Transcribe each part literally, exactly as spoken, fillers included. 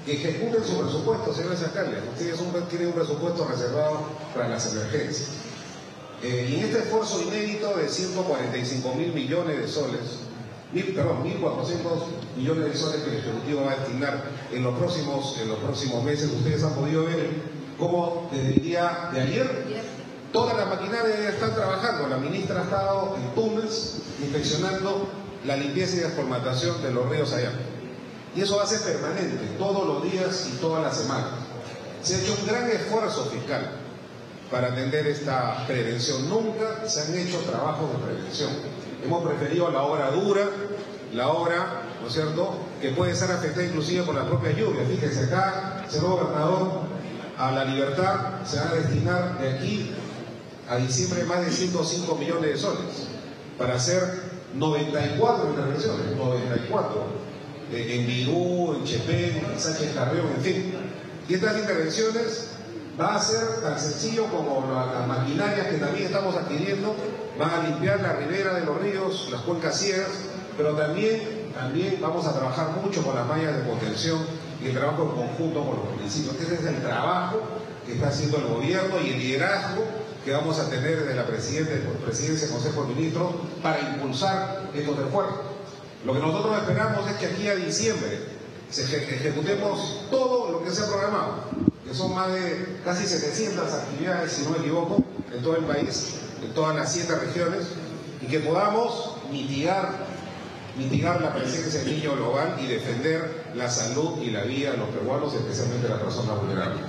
que ejecuten su presupuesto, señores alcaldes. Ustedes un, tienen un presupuesto reservado para las emergencias. Eh, y en este esfuerzo inédito de ciento cuarenta y cinco mil millones de soles, mil, perdón, mil cuatrocientos millones de soles que el Ejecutivo va a destinar en los próximos, en los próximos meses, ustedes han podido ver cómo desde el día de ayer toda la maquinaria ya está trabajando. La ministra ha estado en túneles inspeccionando la limpieza y descolmatación de los ríos allá. Y eso va a ser permanente, todos los días y todas las semanas. Se ha hecho un gran esfuerzo fiscal para atender esta prevención. Nunca se han hecho trabajos de prevención. Hemos preferido la obra dura, la obra, ¿no es cierto?, que puede ser afectada inclusive por las propias lluvias. Fíjense, acá, señor gobernador, a La Libertad se van a destinar de aquí a diciembre más de ciento cinco millones de soles para hacer noventa y cuatro intervenciones, noventa y cuatro, eh, en Virú, en Chepén, en Sánchez Carrión, en fin. Y estas intervenciones va a ser tan sencillo como la, las maquinarias que también estamos adquiriendo, van a limpiar la ribera de los ríos, las cuencas ciegas, pero también, también vamos a trabajar mucho con las mallas de contención y el trabajo en conjunto con los municipios. Ese es el trabajo que está haciendo el gobierno y el liderazgo que vamos a tener desde la presidencia, presidencia, Consejo de Ministros, para impulsar estos esfuerzos. Lo que nosotros esperamos es que aquí a diciembre se ejecutemos todo lo que se ha programado, que son más de casi setecientas actividades, si no me equivoco, en todo el país, en todas las siete regiones, y que podamos mitigar, mitigar la presencia del niño global y defender la salud y la vida de los peruanos, especialmente de las personas vulnerables.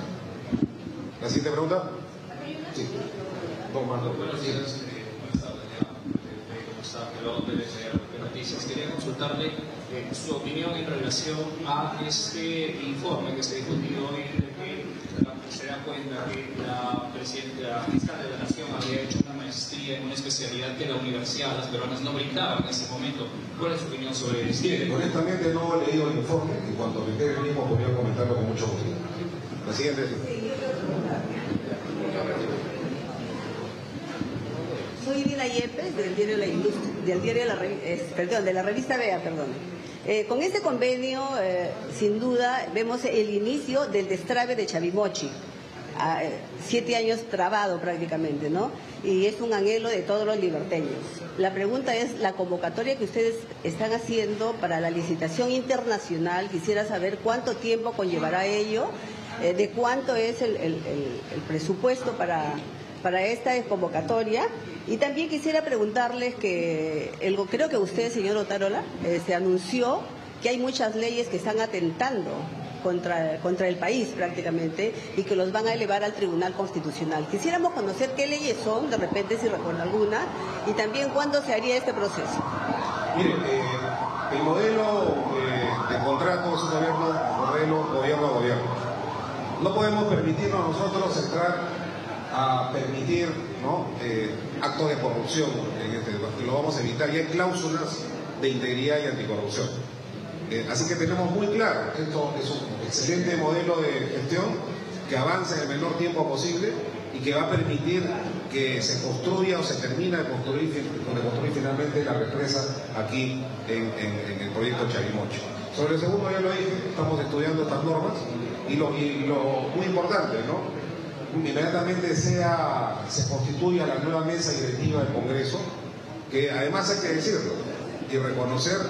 ¿La siguiente pregunta? Sí. Don Marco. Buenos días, eh, buenas tardes ya. Eh, ¿Cómo está? Pelón de Noticias. Quería consultarle eh, su opinión en relación a este informe que se difundió hoy, de que se da cuenta que la presidenta fiscal de la Nación había hecho una maestría en una especialidad que la universidad, las peruanas no brindaban en ese momento. ¿Cuál es su opinión sobre esto? Mire, honestamente no he leído el informe y cuando me quede el mismo podría comentarlo con mucho gusto. La siguiente. Soy Irina Yepes, del diario La Industria, del diario la, eh, perdón, de la revista Vea, perdón. Eh, con este convenio, eh, sin duda, vemos el inicio del destrave de Chavimochi. A, eh, siete años trabado prácticamente, ¿no? Y es un anhelo de todos los liberteños. La pregunta es, la convocatoria que ustedes están haciendo para la licitación internacional, quisiera saber cuánto tiempo conllevará ello, eh, de cuánto es el, el, el, el presupuesto para... para esta convocatoria. Y también quisiera preguntarles que, el, creo que usted, señor Otárola, eh, se anunció que hay muchas leyes que están atentando contra, contra el país prácticamente y que los van a elevar al Tribunal Constitucional. Quisiéramos conocer qué leyes son, de repente si recuerda alguna, y también cuándo se haría este proceso. Mire, eh, el modelo eh, de contrato es un gobierno, modelo gobierno a gobierno. No podemos permitirnos nosotros entrar a permitir, ¿no?, eh, actos de corrupción en este debate. Lo vamos a evitar. Y hay cláusulas de integridad y anticorrupción. Eh, así que tenemos muy claro que esto es un excelente modelo de gestión que avanza en el menor tiempo posible y que va a permitir que se construya o se termine de construir, de construir finalmente la represa aquí en, en, en el proyecto Chavimochi. Sobre el segundo, ya lo dije, estamos estudiando estas normas y lo, y lo muy importante, ¿no?, inmediatamente sea, se constituya la nueva mesa directiva del Congreso, que además hay que decirlo y reconocer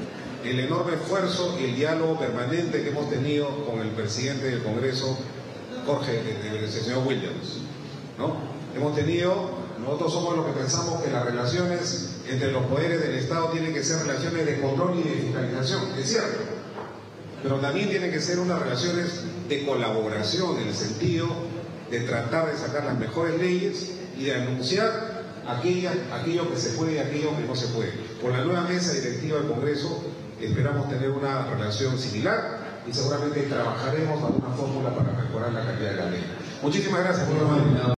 el enorme esfuerzo y el diálogo permanente que hemos tenido con el presidente del Congreso, Jorge, el señor Williams, ¿no? Hemos tenido, nosotros somos los que pensamos que las relaciones entre los poderes del Estado tienen que ser relaciones de control y de fiscalización, es cierto, pero también tienen que ser unas relaciones de colaboración en el sentido de tratar de sacar las mejores leyes y de anunciar aquella, aquello que se puede y aquello que no se puede. Con la nueva mesa directiva del Congreso esperamos tener una relación similar y seguramente trabajaremos a una fórmula para mejorar la calidad de la ley. Muchísimas gracias por la